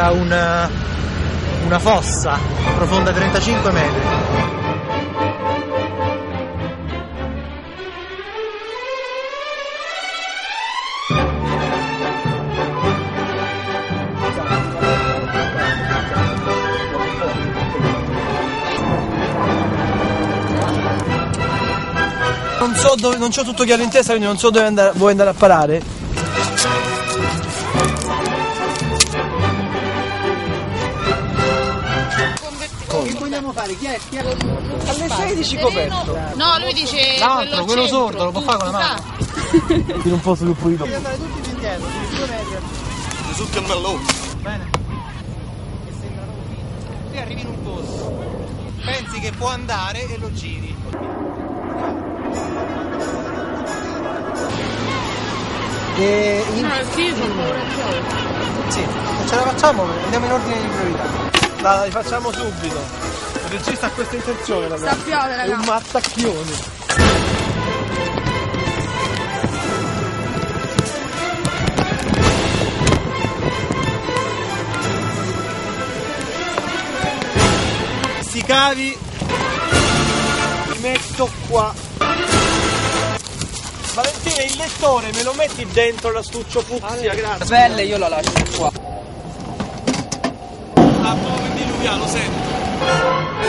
era una fossa profonda 35 metri. Non c'ho tutto chiaro in testa, quindi non so dove vuoi andare a parare. Che vogliamo fare? Chi è? Alle 16 coperto. No, lui dice L'altro, quello sordo, lo può fare con la mano. Tiro un po' più pulito. Devi andare tutti indietro, di 2 metri. Risulta il mello. Bene. Che sembrano così. Qui arrivi in un posto, pensi che può andare e lo giri. E sì, non ce la facciamo, andiamo in ordine di priorità. La rifacciamo subito. Il regista ha questa intenzione, ragazzi. Sta a piovere, È un mattacchione. Questi cavi li metto qua. Valentina, il lettore me lo metti dentro l'astuccio fucsia, grazie. La pelle io la lascio qua. Ah, come diluviano, sento.